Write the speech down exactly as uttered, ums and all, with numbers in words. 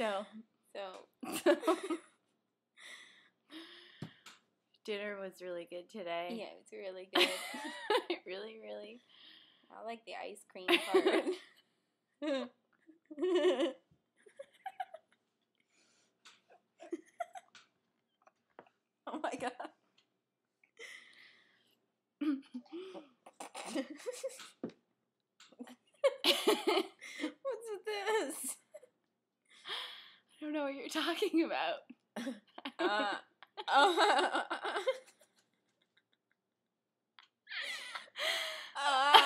So. So. Dinner was really good today. Yeah, it was really good. really, really. I like the ice cream part. Oh my god. What's with this? I don't know what you're talking about. uh, uh, uh,